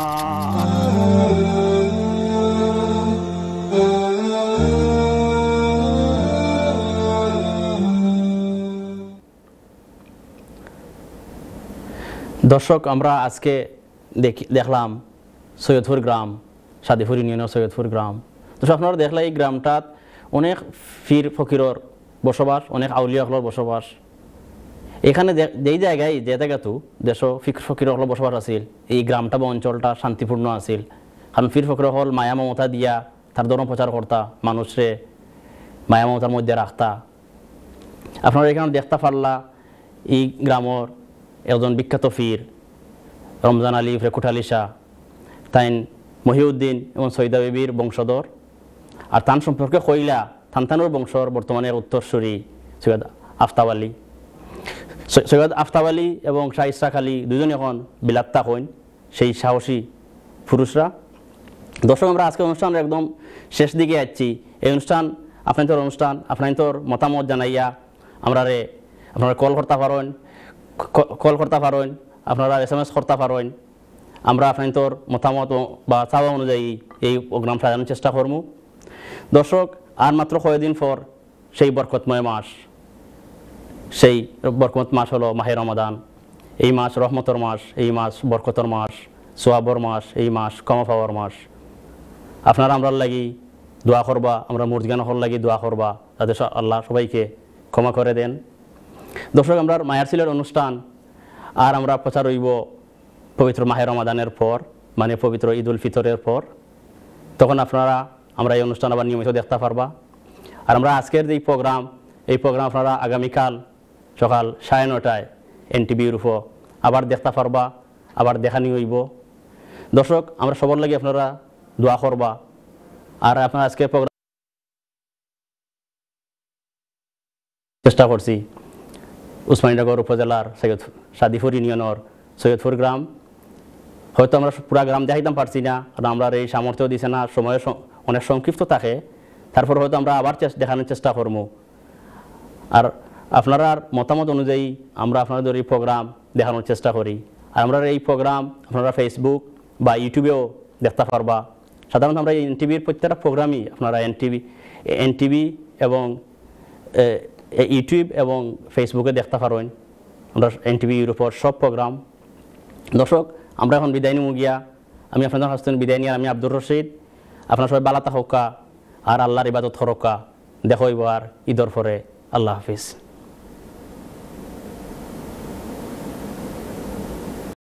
দর্শক, আমরা আজকে দেখলাম সৈয়দপুর গ্রাম, সাদিপুর ইউনিয়নের সৈয়দপুর গ্রাম। তো আপনারা দেখলে এই গ্রামটাত অনেক ফির ফকিরর বসবাস, অনেক আউলিয়াসকলের বসবাস। এখানে যেই জায়গায় যে জায়গাতো দেশ ফকিরসকলের বসবাস আছিল, এই গ্রামটা বা অঞ্চলটা শান্তিপূর্ণ আছিল। কারণ ফির ফকিরসকল মায়া মমতা দিয়া তার ধর্ম প্রচার করতা, মানুষরে মায়া মমতার মধ্যে রাখতা। আপনারা এখানে দেখতে পারলা এই গ্রামের একজন বিখ্যাত ফির রমজান আলী কোটালী শাহ, তাইন মহিউদ্দিন এবং সৈয়দা বিবির বংশধর। আর তান সম্পর্কে কইলা থানতানোর বংশর বর্তমানে উত্তরসূরি সৈয়দ আফতাব আলী। সৈয়দ আফতাব আলী এবং শাহ ইসরাক আলী দুজন এখন বিলাত্তা হইন, সেই সাহসী পুরুষরা। দর্শক, আমরা আজকে অনুষ্ঠানের একদম শেষ দিকে যাচ্ছি। এই অনুষ্ঠান আপনার মতামত জানাইয়া আপনারা কল করতে পারেন কল করতে পারেন, আপনারা SMS করতে পারেন। আমরা আপনাদের মতামত বা চাওয়া অনুযায়ী এই প্রোগ্রাম সাজানোর চেষ্টা করব। দর্শক, আর মাত্র কয়েকদিন পর সেই বরকতময় মাস, সেই বরকত মাস হলো মাহে রমাদান। এই মাস রহমতর মাস, এই মাস বরকতর মাস, সোয়াবর মাস, এই মাস ক্ষমা পাওয়ার মাস। আপনারা আমরা লাগি দোয়া করবা, আমরা মুরগান হল লাগি দোয়া করবা যাতে আল্লাহ সবাইকে ক্ষমা করে দেন। দর্শক, আমরা মায়ার সিলের অনুষ্ঠান আর আমরা প্রচার হইব পবিত্র মাহে রমাদানের পর, মানে পবিত্র ঈদ উল ফিতরের পর। তখন আপনারা আমরা এই অনুষ্ঠান আবার নিয়মিত দেখতে পারবা। আর আমরা আজকের যে প্রোগ্রাম, এই প্রোগ্রাম আপনারা আগামীকাল সকাল 9:30টায় NTV-র উপর আবার দেখতে পারবা, আবার দেখানি হইব। দর্শক, আমরা সবার লাগি আপনারা দোয়া করবা। আর আপনারা আজকে প্রোগ্রাম চেষ্টা করছি উসমানীনগর উপজেলার সাদিপুর ইউনিয়নের সৈয়দপুর গ্রাম। হয়তো আমরা পুরা গ্রাম দেখাইতাম পারছি না, কারণ আমরা এই সামর্থ্য দিছে না, সময় অনেক সংক্ষিপ্ত থাকে। তারপর হয়তো আমরা আবার দেখানোর চেষ্টা করবো। আর আপনারা মতামত অনুযায়ী আমরা আপনাদের এই প্রোগ্রাম দেখানোর চেষ্টা করি। আর আমরা এই প্রোগ্রাম আপনারা ফেসবুক বা ইউটিউবেও দেখতে পারবা। সাধারণত আমরা এই NTV-র প্রত্যেকটা প্রোগ্রামই আপনারা NTV এবং ইউটিউব এবং ফেসবুকে দেখতে পারেন। আমরা NTV-র উপর সব প্রোগ্রাম। দর্শক, আমরা এখন বিদায় নিব গিয়া। আমি আপনাদের কাছ থেকে বিদায় নিয়ে আমি আব্দুর রশিদ। আপনার সবাই বালা থাকা আর আল্লাহর ইবাদত করকা। দেখো এবার ঈদর পরে। আল্লাহ হাফিজ।